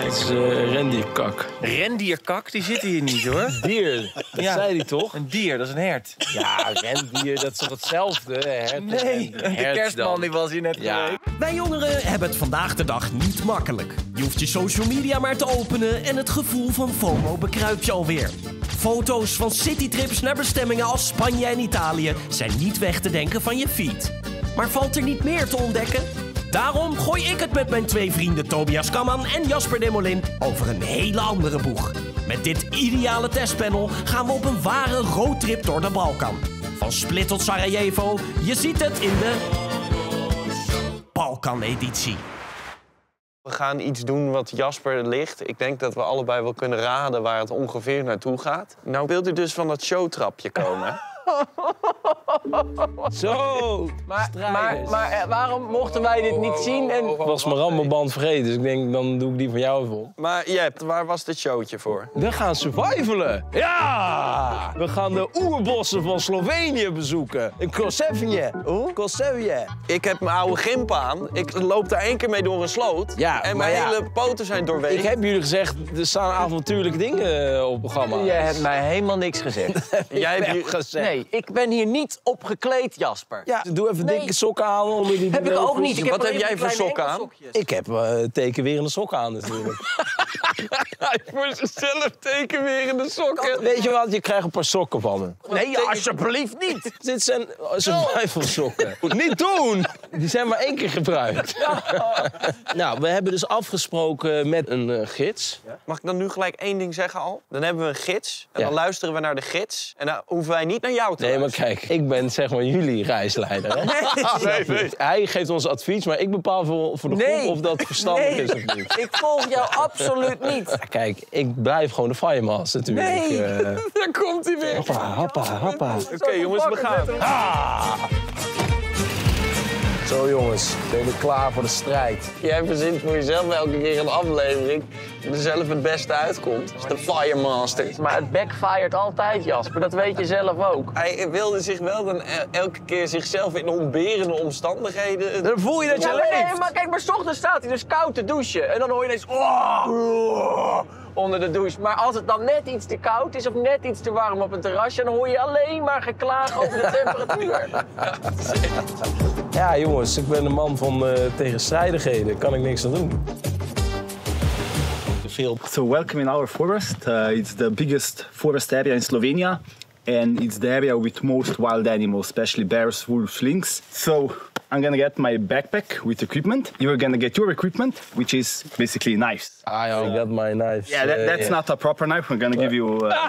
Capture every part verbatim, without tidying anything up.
Dat is uh, rendierkak. Rendierkak, die zit hier niet, hoor. Dier, dat ja. zei hij toch? Een dier, dat is een hert. Ja, rendier, dat is toch hetzelfde? Hert nee, en de kerstman dan. Die was hier net ja. geweest. Wij jongeren hebben het vandaag de dag niet makkelijk. Je hoeft je social media maar te openen en het gevoel van FOMO bekruipt je alweer. Foto's van citytrips naar bestemmingen als Spanje en Italië zijn niet weg te denken van je feed. Maar valt er niet meer te ontdekken? Daarom gooi ik het met mijn twee vrienden Tobias Kamman en Jasper Demolin over een hele andere boeg. Met dit ideale testpanel gaan we op een ware roadtrip door de Balkan. Van Split tot Sarajevo, je ziet het in de Balkan-editie. We gaan iets doen wat Jasper ligt. Ik denk dat we allebei wel kunnen raden waar het ongeveer naartoe gaat. Nou wilt u dus van dat showtrapje komen. Zo, maar, maar, maar waarom mochten wij dit niet zien? En... Ik was mijn rammelband vergeten, dus ik denk, dan doe ik die van jou even op. Maar Jep, waar was dit showtje voor? We gaan survivalen. Ja! We gaan de oerbossen van Slovenië bezoeken. In Kosevje. Hoe? Kosevje. Ik heb mijn oude gimp aan. Ik loop daar één keer mee door een sloot. Ja, en mijn ja. hele poten zijn doorweekt. Ik heb jullie gezegd, er staan avontuurlijke dingen op het programma. Jij hebt mij helemaal niks gezegd. Jij hebt je... gezegd. Nee, ik ben hier niet op gekleed, Jasper. Ja, doe even nee. dikke sokken aan. Om die heb ik ook niet. Ik heb Wat heb jij voor sokken aan? Ik heb uh, tekenwerende sokken aan natuurlijk. Hij voor zichzelf tekenwerende sokken. Weet je wat, je krijgt een paar sokken van me. Nee, alsjeblieft niet. Dit zijn survival sokken. Niet doen! Die zijn maar één keer gebruikt. Ja. Nou, we hebben dus afgesproken met een uh, gids. Ja. Mag ik dan nu gelijk één ding zeggen al? Dan hebben we een gids en ja. dan luisteren we naar de gids. En dan hoeven wij niet naar jou te Nee, luisteren. maar kijk, ik ben zeg maar jullie reisleider. Hè? Nee, nee, nee. Hij geeft ons advies, maar ik bepaal voor, voor de groep nee. of dat verstandig nee. is of niet. Ik volg jou absoluut niet. Kijk, ik blijf gewoon de firemaster natuurlijk. Nee, uh... daar komt hij weer. Hoppa, hoppa, hoppa. Oké okay, jongens, we gaan. Ah. Zo jongens, ben je klaar voor de strijd? Jij verzint voor jezelf elke keer een aflevering die er zelf het beste uitkomt. Dat is de firemaster. Maar het backfired altijd, Jasper. Dat weet je zelf ook. Hij wilde zich wel dan elke keer zichzelf in ontberende omstandigheden... Dan voel je dat je ja, leeft. Nee, maar kijk, maar 's ochtends staat hij dus koud te douchen. En dan hoor je ineens... Oh, oh, onder de douche. Maar als het dan net iets te koud is of net iets te warm op een terrasje... dan hoor je alleen maar geklaag over de temperatuur. Ja, jongens, ik ben een man van uh, tegenstrijdigheden. Daar kan ik niks aan doen. So welcome in our forest. Uh, it's the biggest forest area in Slovenia. And it's the area with most wild animals, especially bears, wolves, lynx. So I'm gonna get my backpack with equipment. You're gonna get your equipment, which is basically knives. I uh, got my knives. Yeah, that, that's uh, yeah. not a proper knife. We're gonna give you... Uh...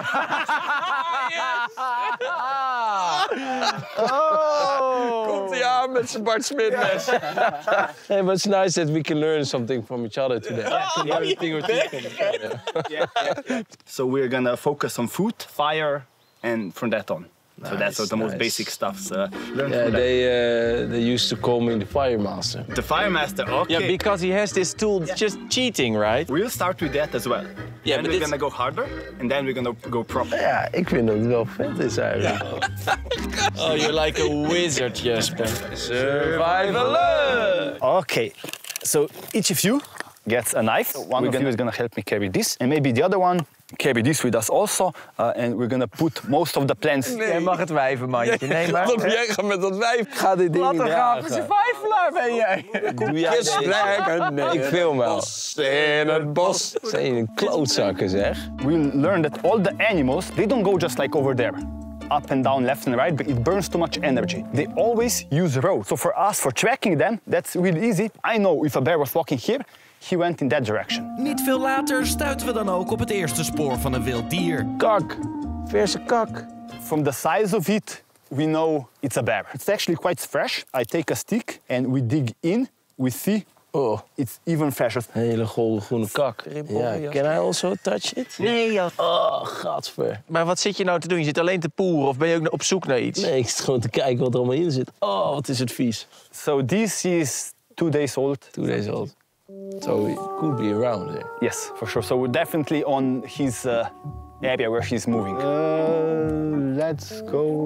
oh. Komt hij aan met zijn Bart Smit-mes. Hey, but it's nice that we can learn something from each other today. Yeah. Yeah. Yeah. Yeah. So we're gonna focus on food, fire, and from that on. Nice, so that's the nice. most basic stuff. Uh, yeah, they uh, they used to call me the fire master. The fire master, okay. Yeah, because he has this tool, yeah. just cheating, right? We'll start with that as well. Yeah, then but we're it's... gonna go harder, and then we're gonna go proper. Ja, ik vind dat het wel vet is eigenlijk. Yeah. Oh, you're like a wizard, Jasper. Survivalen! Okay, so each of you gets a knife. One we're of gonna... you is gonna help me carry this, and maybe the other one carry this with us also, uh, and we're gonna put most of the plants... Nee. Jij mag het wijvenmandje, nee maar... Wat jij gaat met dat wijf? Ga dit ding niet dragen. Wat een survivalaar ben jij. Doe jij dit? Ik film wel. In het bos. Zijn een klootzakken, zeg. We'll learn that all the animals, they don't go just like over there. Up and down, left and right, but it burns too much energy. They always use road. So for us, for tracking them, that's really easy. I know if a bear was walking here, he went in that direction. Niet veel later stuiten we dan ook op het eerste spoor van een wild dier. Kak. Verse kak. From the size of it, we know it's a bear. It's actually quite fresh. I take a stick and we dig in. We see oh. it's even fresher. Hele golden groene kak. Ja, can I also touch it? Nee, ja. Oh, gadver. Maar wat zit je nou te doen? Je zit alleen te poeren of ben je ook op zoek naar iets? Nee, ik zit gewoon te kijken wat er allemaal in zit. Oh, wat is het vies. So this is two days old. Two days old. So it could be around there. Yes, for sure. So we're definitely on his uh, area where she's moving. Uh, let's go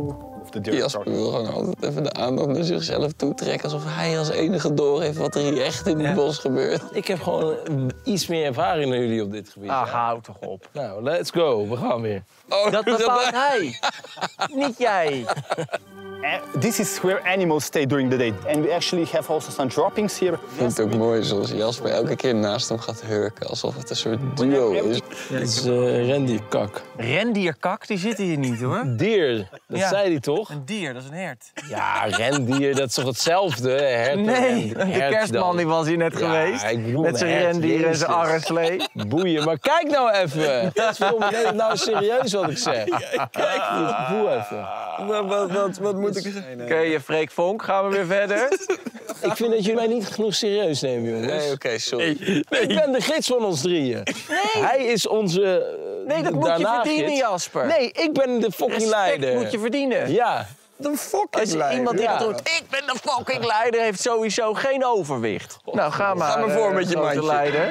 of the deer Jasper started. wil gewoon altijd even de aandacht naar zichzelf toetrekken. Alsof hij als enige door heeft wat er hier echt in het bos gebeurt. Ik heb gewoon iets meer ervaring dan jullie op dit gebied. Ach, hè? hou toch op. Nou, let's go. We gaan weer. Oh, Dat bepaalt hij. Niet jij. Uh, this is where animals stay during the day. And we actually have also some droppings here. Ik vind het ook mooi zoals Jasper elke keer naast hem gaat hurken. Alsof het een soort duo is. Dit is uh, rendierkak. Rendierkak, die zitten hier niet, hoor. Dier, dat Ja. zei hij toch? Een dier, dat is een hert. Ja, rendier, dat is toch hetzelfde? Hert en Nee, hert de kerstman dan. die was hier net Ja, geweest. ik bedoel Met zijn een hert, rendier en zijn Jezus. arreslee. Boeien, maar kijk nou even. Godverdomme, neem het nou serieus wat ik zeg. Kijk, voel even. Wat, wat, wat, wat moet ik zeggen? Oké, je Freek Vonk, gaan we weer verder. Ik vind dat jullie mij niet genoeg serieus nemen, jongens. Nee, oké, okay, sorry. Ik ben de gids van ons drieën. Nee. Hij is onze uh, Nee, dat moet je daarna verdienen, gids. Jasper. Nee, ik ben de fucking Respect leider. moet je verdienen. Ja. De fucking Als je iemand die ja. roept, ik ben de fucking leider, heeft sowieso geen overwicht. Nou, ga maar. Ga maar voor eh, met je grote mandje. leider.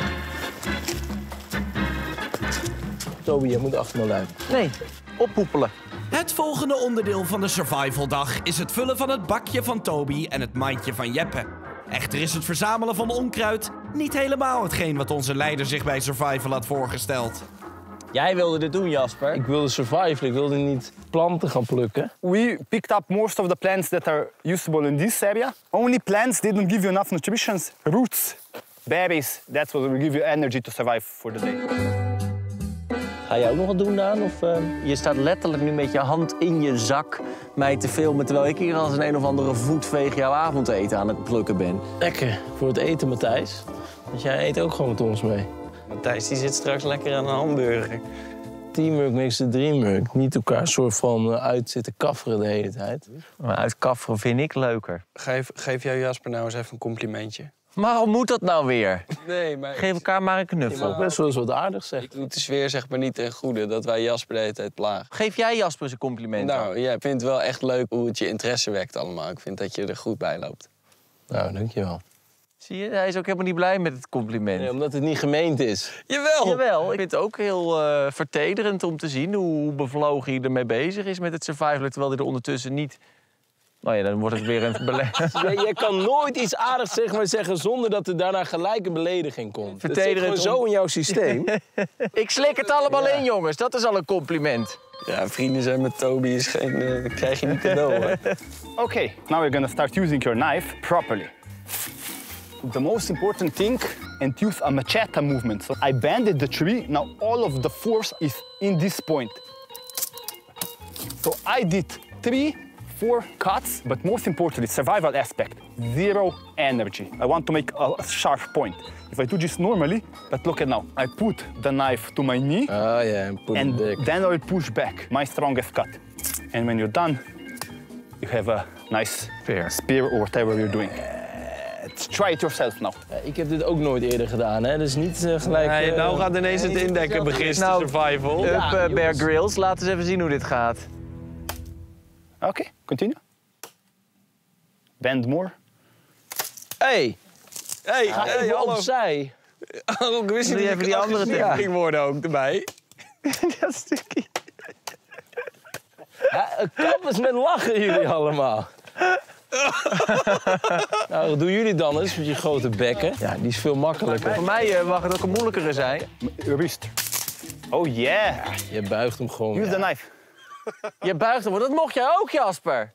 Toby, je moet achter me blijven. Nee, oppoepelen. Het volgende onderdeel van de survivaldag is het vullen van het bakje van Toby en het mandje van Jeppe. Echter is het verzamelen van onkruid niet helemaal hetgeen wat onze leider zich bij survival had voorgesteld. Jij wilde dit doen, Jasper. Ik wilde survival, ik wilde niet planten gaan plukken. We picked up most of the plants that are usable in this area. Only plants didn't give you enough nutrition. Roots, berries, that's what will give you energy to survive for the day. Ga jij ook nog wat doen, Daan? Of, uh... Je staat letterlijk nu met je hand in je zak mij te filmen, terwijl ik hier als een een of andere voetveeg jouw avondeten aan het plukken ben. Lekker voor het eten, Matthijs. Want jij eet ook gewoon met ons mee. Matthijs die zit straks lekker aan een hamburger. Teamwork makes the dream work. Niet elkaar soort van uh, uit zitten kafferen de hele tijd. Maar uit kafferen vind ik leuker. Geef, geef jou Jasper nou eens even een complimentje. Waarom moet dat nou weer? Nee, maar Geef elkaar maar een Je knuffel. mag best wel eens wat aardigs zeggen. ik doe de sfeer zeg maar niet ten goede dat wij Jasper de hele tijd plagen. Geef jij Jasper eens een compliment dan? Nou, jij vindt wel echt leuk hoe het je interesse wekt allemaal. Ik vind dat je er goed bij loopt. Nou, dankjewel. Zie je, hij is ook helemaal niet blij met het compliment. Nee, omdat het niet gemeend is. Jawel! Jawel, ik vind het ook heel uh, vertederend om te zien hoe bevlogen hij ermee bezig is met het survivalen, terwijl hij er ondertussen niet... Nou ja, dan wordt het weer een belediging. Jij, jij kan nooit iets aardigs zeg maar, zeggen zonder dat er daarna gelijk een belediging komt. Dat zit Vertederend gewoon zo om- in jouw systeem. Ik slik het allemaal in, jongens. Dat is al een compliment. Ja, vrienden zijn met Toby is geen, uh, dat krijg je niet cadeau, hoor. Okay, now we're gonna start using your knife properly. The most important thing, and use a machete movement. So I bended the tree, now all of the force is in this point. So I did three, four cuts, but most importantly, survival aspect, zero energy. I want to make a sharp point. If I do this normally, but look at now, I put the knife to my knee, Ah ja, en put and it back. then I will push back, my strongest cut. And when you're done, you have a nice Spear. spear or whatever you're doing. Try it yourself now. Ja, ik heb dit ook nooit eerder gedaan, hè? Dus niet uh, gelijk... Nee, uh, nou gaat ineens het indekken beginnen, Nou, survival. Up, uh, Bear jongens. Grylls, laat eens even zien hoe dit gaat. Okay, continue. Bend more. Hey, Hey, ga hey, even hallo. opzij. Oh, ik wist niet Doe dat even ik die andere agressief tip. ging worden ook erbij. Dat stukje. Ja, kap eens met lachen jullie allemaal. Nou, doen jullie dan eens met je grote bekken. Ja, die is veel makkelijker. Voor mij uh, mag het ook een moeilijkere zijn. Wrist. Oh yeah. Je buigt hem gewoon. Use Ja. the knife. Je buigt hem, want dat mocht jij ook, Jasper.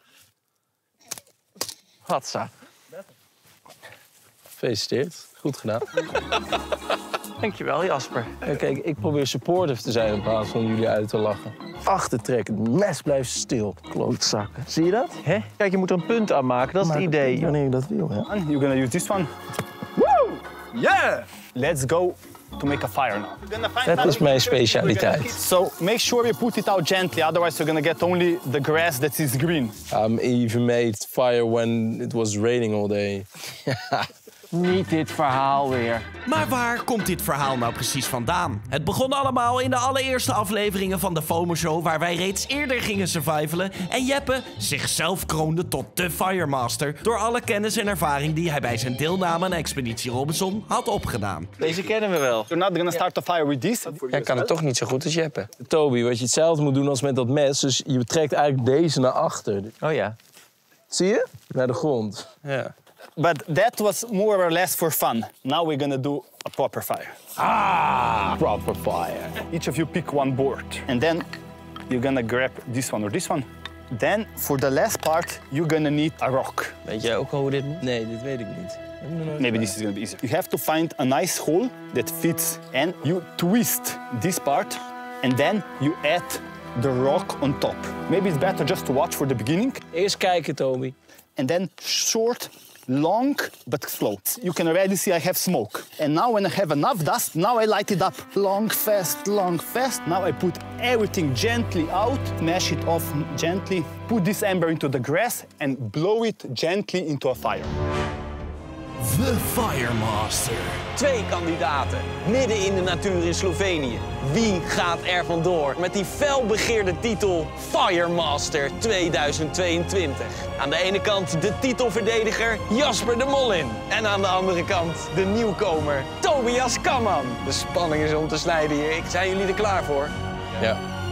Hatsa. Gefeliciteerd. Goed gedaan. Dankjewel, Jasper. Ja, kijk, ik probeer supportive te zijn in plaats van jullie uit te lachen. Achtertrekken, het mes blijft stil. Klootzakken. Zie je dat? Hè? Kijk, je moet er een punt aan maken, dat is het idee. Wanneer je dat wil, hè? And you're gonna use this one. Woo! Yeah! Let's go to make a fire now. Dat is mijn specialiteit. So make sure you put it out gently, otherwise you're gonna get only the grass that is green. I even made fire when it was raining all day. Niet dit verhaal weer. Maar waar komt dit verhaal nou precies vandaan? Het begon allemaal in de allereerste afleveringen van de FOMO Show, waar wij reeds eerder gingen survivalen en Jeppe zichzelf kroonde tot de Firemaster door alle kennis en ervaring die hij bij zijn deelname aan Expeditie Robinson had opgedaan. Deze kennen we wel. You're not gonna start a fire with this. Jij kan het toch niet zo goed als Jeppe. Toby, wat je hetzelfde moet doen als met dat mes. Dus je trekt eigenlijk deze naar achter. Oh ja. Zie je? Naar de grond. Ja. But that was more or less for fun. Now we're gonna do a proper fire. Ah, proper fire. Each of you pick one board. And then you're gonna grab this one or this one. Then, for the last part, you're gonna need a rock. Weet jij ook al hoe dit moet? Nee, dit weet ik niet. Maybe this is gonna be easier. You have to find a nice hole that fits. And you twist this part. And then you add the rock on top. Maybe it's better just to watch for the beginning. Eerst kijken, Toby. And then short, long, but slow. You can already see I have smoke. And now when I have enough dust, now I light it up. Long, fast, long, fast. Now I put everything gently out, mash it off gently, put this ember into the grass and blow it gently into a fire. The Firemaster. Twee kandidaten, midden in de natuur in Slovenië. Wie gaat er vandoor met die felbegeerde titel Firemaster tweeduizend tweeëntwintig? Aan de ene kant de titelverdediger Jasper de Mollin. En aan de andere kant de nieuwkomer Tobias Kamman. De spanning is om te snijden hier. Zijn jullie er klaar voor? Ja.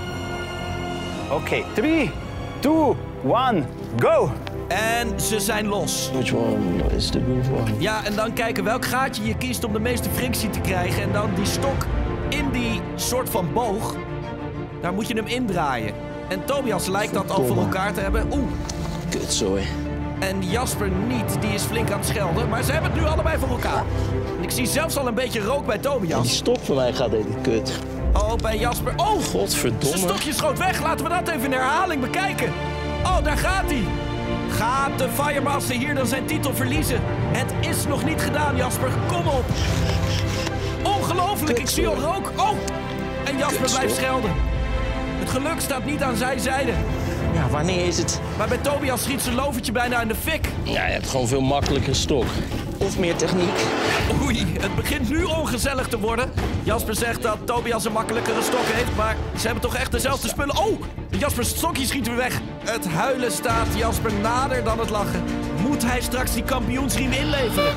Okay, three, two, one, go! En ze zijn los. Which one is the good one? Ja, en dan kijken welk gaatje je kiest om de meeste frictie te krijgen. En dan die stok in die soort van boog, daar moet je hem indraaien. En Tobias lijkt dat al voor elkaar te hebben. Oeh. Kutzooi. En Jasper niet, die is flink aan het schelden. Maar ze hebben het nu allebei voor elkaar. En ik zie zelfs al een beetje rook bij Die Tobias. stok van mij gaat even kut. Oh, bij Jasper. Oh, zijn Godverdomme. stokje schoot weg. Laten we dat even in herhaling bekijken. Oh, daar gaat hij. Gaat de Firemaster hier dan zijn titel verliezen? Het is nog niet gedaan, Jasper. Kom op. Ongelooflijk, ik zie al rook. Oh, en Jasper blijft schelden. Het geluk staat niet aan zijn zijde. Ja, wanneer is het? Maar bij Tobias schiet zijn lovertje bijna in de fik. Ja, je hebt gewoon veel makkelijker stok. Of meer techniek? Oei, het begint nu ongezellig te worden. Jasper zegt dat Tobias een makkelijkere stok heeft, maar ze hebben toch echt dezelfde spullen. Oh, Jaspers stokje schiet weer weg. Het huilen staat Jasper nader dan het lachen. Moet hij straks die kampioensriem inleveren?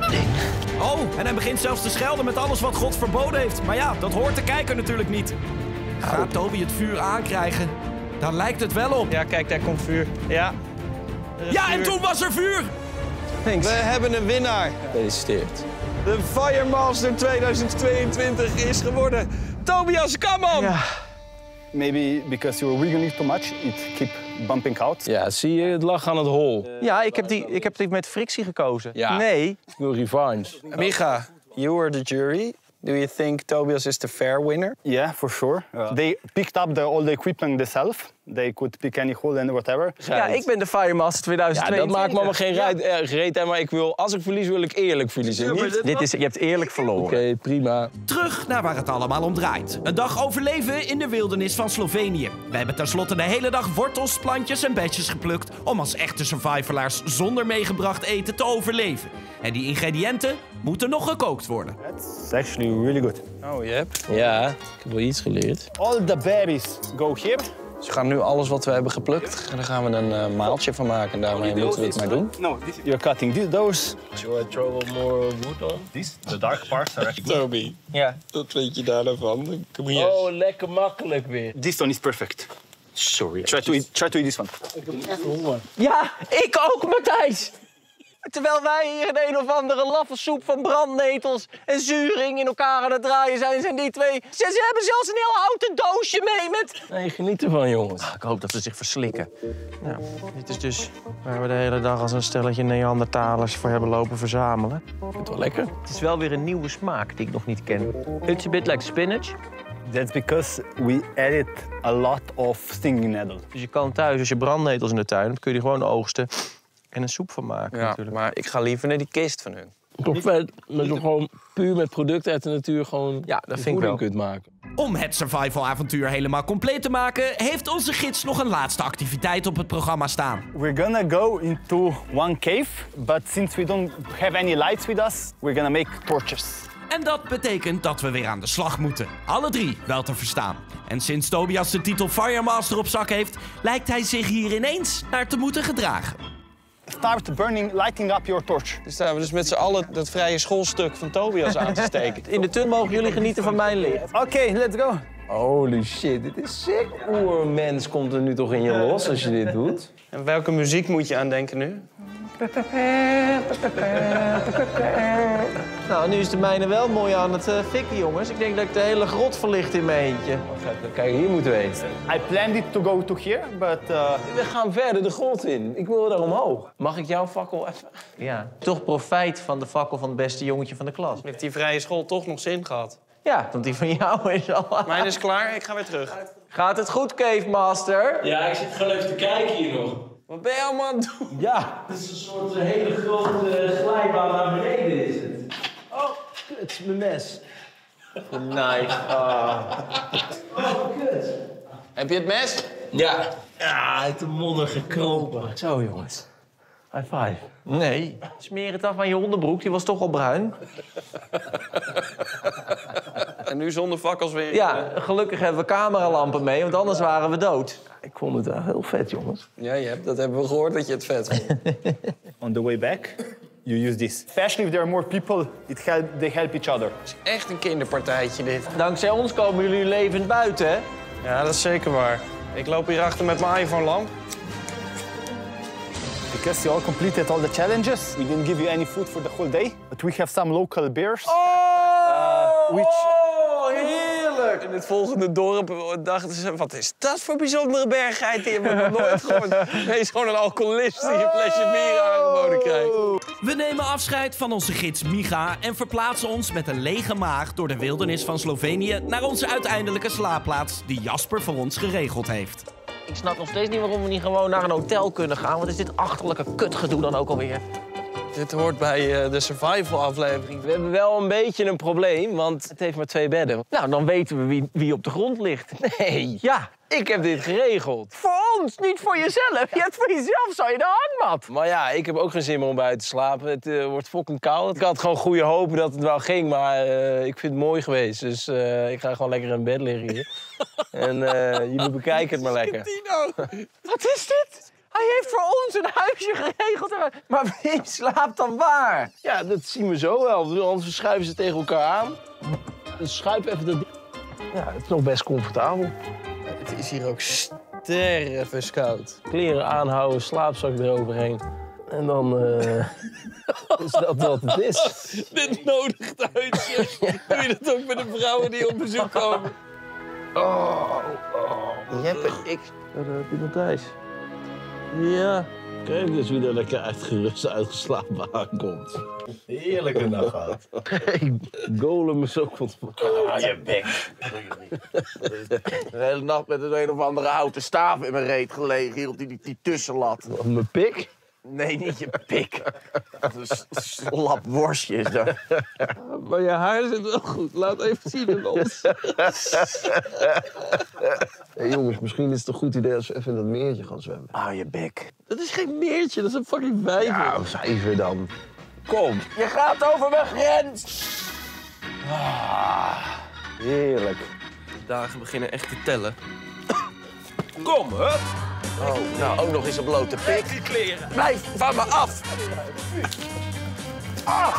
Oh, en hij begint zelfs te schelden met alles wat God verboden heeft. Maar ja, dat hoort de kijker natuurlijk niet. Gaat Toby het vuur aankrijgen? Daar lijkt het wel op. Ja, kijk, daar komt vuur. Ja. Ja, en toen was er vuur! We hebben een winnaar. Gefeliciteerd. De Firemaster tweeduizend tweeëntwintig is geworden Tobias Kamman. Ja. Maybe because you were wiggling too much, it keep bumping out. Ja, zie je, het lag aan het hol. Ja, ik heb, die, ik heb die met frictie gekozen. Ja. Nee. Ik wil revanche. Micha, you were the jury. Do you think Tobias is the fair winner? Yeah, for sure. Uh, they picked up the, all the equipment themselves. They could pick any hole and whatever. Ja, ik ben de Firemaster tweeduizend Ja, dat tweeëntwintig. maakt me maar geen ruit, eh, gereed uit, maar ik wil, als ik verlies, wil ik eerlijk verliezen. Niet? Dit is, je hebt eerlijk verloren. Oké, prima. Terug naar waar het allemaal om draait. Een dag overleven in de wildernis van Slovenië. We hebben tenslotte de hele dag wortels, plantjes en besjes geplukt om als echte survivalaars zonder meegebracht eten te overleven. En die ingrediënten moeten nog gekookt worden. It's actually really good. Oh, yep. Ja, ik heb wel iets geleerd. All the berries go here. Dus we gaan nu alles wat we hebben geplukt, en daar gaan we een uh, maaltje van maken. En daarmee moeten we het maar doen. No, this, you're cutting this, those. Should I throw more wood on? These, the dark parts are actually... Toby, Ja. wat vind je daar nou van? Kom hier. Oh, lekker makkelijk weer. This one is perfect. Sorry. Try to eat, try to eat this one. Ja, ik ook, Matthijs. Terwijl wij hier een een of andere laffelsoep van brandnetels en zuring in elkaar aan het draaien zijn, zijn die twee... Ze, ze hebben zelfs een heel houten doosje mee met... Nee, geniet ervan, jongens. Ik hoop dat ze zich verslikken. Nou, dit is dus waar we de hele dag als een stelletje Neandertalers voor hebben lopen verzamelen. Ik vind het wel lekker. Het is wel weer een nieuwe smaak die ik nog niet ken. It's a bit like spinach. That's because we added a lot of stinging nettle. Dus je kan thuis, als je brandnetels in de tuin hebt, kun je die gewoon oogsten en een soep van maken Ja, natuurlijk. maar ik ga liever naar die kist van hun. Toch vet dat je gewoon puur met producten uit de natuur gewoon Ja, dat je vind ik voeding wel. kunt maken. Om het survival-avontuur helemaal compleet te maken, heeft onze gids nog een laatste activiteit op het programma staan. We're gonna go into one cave, but since we don't have any lights with us, we're gonna make torches. En dat betekent dat we weer aan de slag moeten. Alle drie wel te verstaan. En sinds Tobias de titel Firemaster op zak heeft, lijkt hij zich hier ineens naar te moeten gedragen. Start burning, lighting up your torch. Dan staan we dus met z'n allen dat vrije schoolstuk van Tobias aan te steken. In de tunnel mogen jullie genieten van mijn licht. Oké, okay, let's go. Holy shit, dit is sick. Oermens komt er nu toch in je los als je dit doet. En welke muziek moet je aan denken nu? Nou, nu is de mijne wel mooi aan het uh, fikken, jongens. Ik denk dat ik de hele grot verlicht in mijn eentje. Kijk, hier moeten we heen. I planned it to go to here, but... Uh... We gaan verder de grot in. Ik wil daar omhoog. Mag ik jouw fakkel even? Ja, toch profijt van de fakkel van het beste jongetje van de klas. Heeft die vrije school toch nog zin gehad? Ja, want die van jou is al... Mijn is klaar, ik ga weer terug. Gaat het goed, Cave Master? Ja, ik zit gewoon even te kijken hier nog. Wat ben je allemaal aan het doen? Ja, het is een soort uh, hele grote glijbaan naar beneden is het. Oh, kut, mijn mes. Nice. Oh. Oh, kut. Heb je het mes? Ja. Ja, uit de modder gekropen. Zo, jongens. High five. Nee. Smeer het af aan je onderbroek, die was toch al bruin. En nu zonder fakkels weer. Ja, gelukkig hebben we cameralampen mee, want anders waren we dood. Ik vond het wel heel vet, jongens. Ja, je hebt, dat hebben we gehoord dat je het vet vond. On the way back, you use this. Especially if there are more people, it help, they help each other. Het is echt een kinderpartijtje dit. Dankzij ons komen jullie levend buiten, hè? Ja, dat is zeker waar. Ik loop hierachter met mijn iPhone-lamp. Because you all completed all the challenges, we didn't give you any food for the whole day, but we have some local bears. Oh, uh, which... oh heerlijk! In het volgende dorp dachten ze, wat is dat voor bijzondere bergheid? Die hebben we nog nooit gehoord. Nee, is gewoon een alcoholist die een flesje bier aangeboden krijgt. We nemen afscheid van onze gids Micha en verplaatsen ons met een lege maag door de wildernis van Slovenië naar onze uiteindelijke slaapplaats die Jasper voor ons geregeld heeft. Ik snap nog steeds niet waarom we niet gewoon naar een hotel kunnen gaan. Wat is dit achterlijke kutgedoe dan ook alweer? Dit hoort bij uh, de survival-aflevering. We hebben wel een beetje een probleem, want het heeft maar twee bedden. Nou, dan weten we wie, wie op de grond ligt. Nee, Ja, ik heb dit geregeld. voor ons, niet voor jezelf. Je hebt voor jezelf zou je de hangmat. Maar ja, ik heb ook geen zin meer om buiten te slapen. Het uh, wordt fucking koud. Ik had gewoon goede hoop dat het wel ging, maar uh, ik vind het mooi geweest. Dus uh, ik ga gewoon lekker in bed liggen hier. En uh, jullie bekijken het maar lekker. Wat is dit? Hij heeft voor ons een huisje geregeld. Maar wie slaapt dan waar? Ja, dat zien we zo wel. Anders schuiven ze tegen elkaar aan. Dus schuif even dat... Ja, het is nog best comfortabel. Het is hier ook sterrenverskoud. Kleren aanhouden, slaapzak eroverheen. En dan uh, is dat wat het is. Dit nodigt uit, zeg. Doe je dat ook met de vrouwen die op bezoek komen? Oh, oh. Jeppe, ik... Daar heb je Matthijs. Ja. Kijk eens wie er lekker uitgerust, uitgeslapen aankomt. Heerlijke nacht gehad. Hey, Golem is ook wat... Ah, je bek. De hele nacht met een een of andere houten staaf in mijn reet gelegen. Hier op die, die, die tussenlat. Mijn pik? Nee, niet je pik. Een slap worstje is dat. Maar je haar zit wel goed. Laat even zien aan ons. Hey, jongens, misschien is het een goed idee als we even in dat meertje gaan zwemmen. Ah, je bek. Dat is geen meertje, dat is een fucking vijver. Ja, een vijver dan. Kom. Je gaat over mijn grens. Ah, heerlijk. De dagen beginnen echt te tellen. Kom, hup. Oh, nou, ook nog eens een blote pik. Die kleren. Blijf van me af. Ah.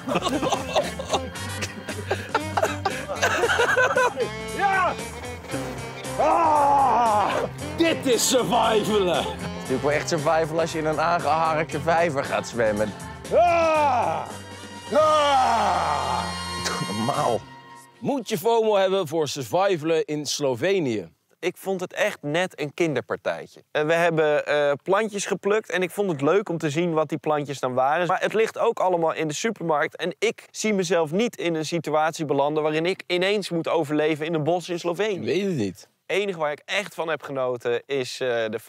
Ja! Ah, dit is survivalen. Het is natuurlijk wel echt survival als je in een aangeharkte vijver gaat zwemmen. Ah! Ah! Doe normaal. Moet je FOMO hebben voor survivalen in Slovenië? Ik vond het echt net een kinderpartijtje. En we hebben uh, plantjes geplukt en ik vond het leuk om te zien wat die plantjes dan waren. Maar het ligt ook allemaal in de supermarkt. En ik zie mezelf niet in een situatie belanden waarin ik ineens moet overleven in een bos in Slovenië. Ik weet het niet. Het enige waar ik echt van heb genoten is uh, de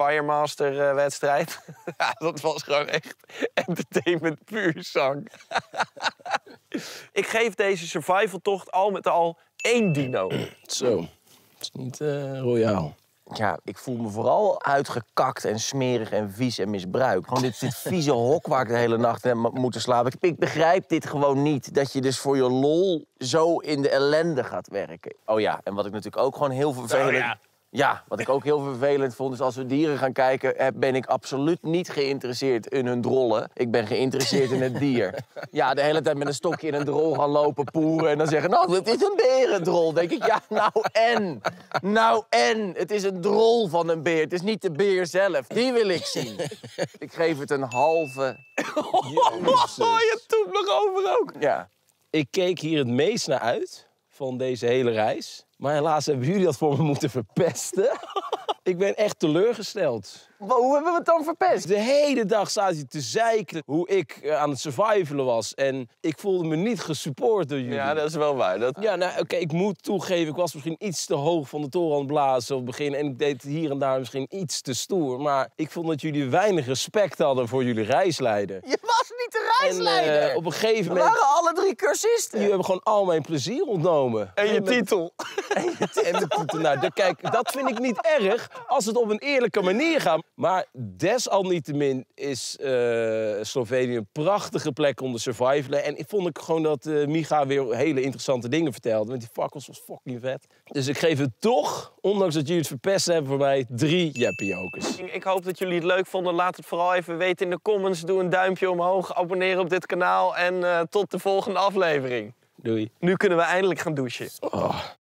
Firemaster-wedstrijd. Ja, dat was gewoon echt entertainment puur zang. Ik geef deze survivaltocht al met al één dino. Zo, het is niet uh, royaal. Ja, ik voel me vooral uitgekakt en smerig en vies en misbruikt. Gewoon dit, dit vieze hok waar ik de hele nacht in heb moeten slapen. Ik, ik begrijp dit gewoon niet. Dat je dus voor je lol zo in de ellende gaat werken. Oh ja, en wat ik natuurlijk ook gewoon heel vervelend... Oh ja. Ja, wat ik ook heel vervelend vond, is als we dieren gaan kijken... ben ik absoluut niet geïnteresseerd in hun drollen. Ik ben geïnteresseerd in het dier. Ja, de hele tijd met een stokje in een drol gaan lopen poeren... en dan zeggen, nou, dit is een berendrol. Dan denk ik, ja, nou en? Nou en? Het is een drol van een beer. Het is niet de beer zelf. Die wil ik zien. Ik geef het een halve... Oh, je toet nog over ook. Ja. Ik keek hier het meest naar uit van deze hele reis. Maar helaas hebben jullie dat voor me moeten verpesten. Ik ben echt teleurgesteld. Hoe hebben we het dan verpest? De hele dag zaten je te zeiken hoe ik uh, aan het survivalen was. En ik voelde me niet gesupport door jullie. Ja, dat is wel waar. Dat... Ja, nou, oké, okay, ik moet toegeven, ik was misschien iets te hoog van de toren aan het blazen op het begin. En ik deed hier en daar misschien iets te stoer. Maar ik vond dat jullie weinig respect hadden voor jullie reisleider. Je was niet de reisleider. En uh, op een gegeven we moment... waren alle drie cursisten. Jullie hebben gewoon al mijn plezier ontnomen. En je met... titel. En je t- en de titel. Nou, de, kijk, dat vind ik niet erg als het op een eerlijke manier gaat. Maar desalniettemin is uh, Slovenië een prachtige plek om te survivalen. En ik vond ik gewoon dat uh, Micha weer hele interessante dingen vertelde. Want die fakkels was fucking vet. Dus ik geef het toch, ondanks dat jullie het verpest hebben voor mij, drie Jeppie-jokers. Ik hoop dat jullie het leuk vonden. Laat het vooral even weten in de comments. Doe een duimpje omhoog, abonneren op dit kanaal. En uh, tot de volgende aflevering. Doei. Nu kunnen we eindelijk gaan douchen. Oh.